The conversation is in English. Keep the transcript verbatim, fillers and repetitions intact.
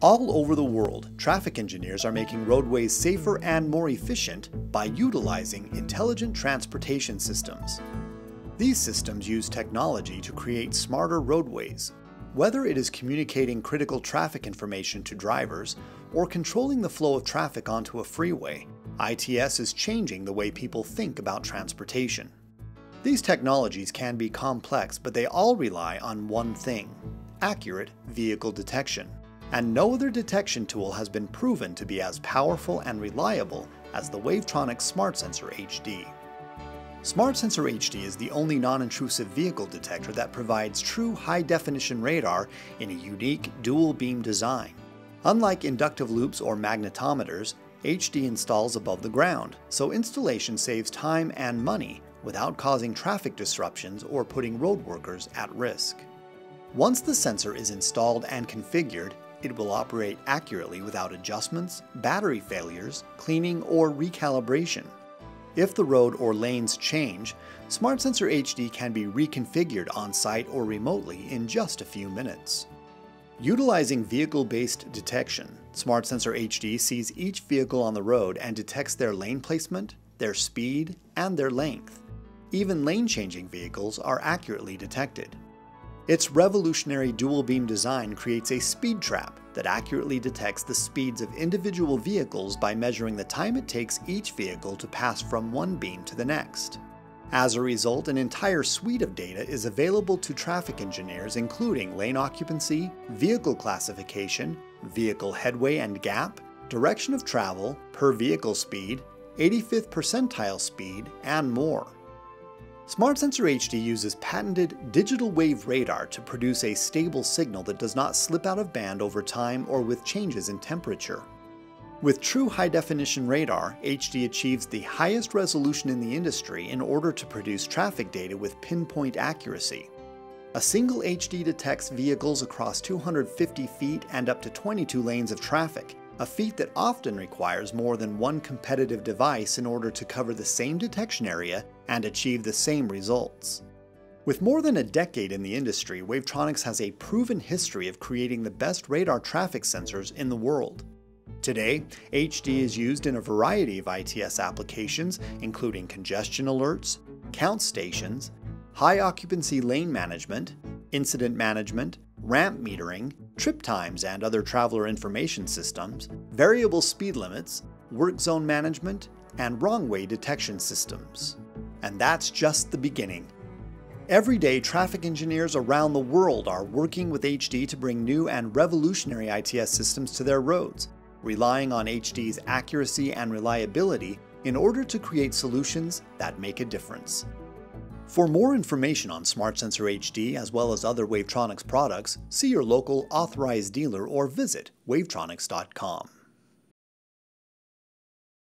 All over the world, traffic engineers are making roadways safer and more efficient by utilizing intelligent transportation systems. These systems use technology to create smarter roadways. Whether it is communicating critical traffic information to drivers or controlling the flow of traffic onto a freeway, I T S is changing the way people think about transportation. These technologies can be complex, but they all rely on one thing: accurate vehicle detection. And no other detection tool has been proven to be as powerful and reliable as the Wavetronix SmartSensor H D. SmartSensor H D is the only non-intrusive vehicle detector that provides true high-definition radar in a unique dual-beam design. Unlike inductive loops or magnetometers, H D installs above the ground, so installation saves time and money without causing traffic disruptions or putting road workers at risk. Once the sensor is installed and configured, it will operate accurately without adjustments, battery failures, cleaning, or recalibration. If the road or lanes change, SmartSensor H D can be reconfigured on-site or remotely in just a few minutes. Utilizing vehicle-based detection, SmartSensor H D sees each vehicle on the road and detects their lane placement, their speed, and their length. Even lane-changing vehicles are accurately detected. Its revolutionary dual-beam design creates a speed trap that accurately detects the speeds of individual vehicles by measuring the time it takes each vehicle to pass from one beam to the next. As a result, an entire suite of data is available to traffic engineers, including lane occupancy, vehicle classification, vehicle headway and gap, direction of travel, per vehicle speed, eighty-fifth percentile speed, and more. SmartSensor H D uses patented digital wave radar to produce a stable signal that does not slip out of band over time or with changes in temperature. With true high-definition radar, H D achieves the highest resolution in the industry in order to produce traffic data with pinpoint accuracy. A single H D detects vehicles across two hundred fifty feet and up to twenty-two lanes of traffic, a feat that often requires more than one competitive device in order to cover the same detection area and achieve the same results. With more than a decade in the industry, Wavetronix has a proven history of creating the best radar traffic sensors in the world. Today, H D is used in a variety of I T S applications, including congestion alerts, count stations, high occupancy lane management, incident management, ramp metering, trip times and other traveler information systems, variable speed limits, work zone management, and wrong-way detection systems. And that's just the beginning. Every day, traffic engineers around the world are working with H D to bring new and revolutionary I T S systems to their roads, relying on H D's accuracy and reliability in order to create solutions that make a difference. For more information on SmartSensor H D as well as other Wavetronix products, see your local authorized dealer or visit wavetronix dot com.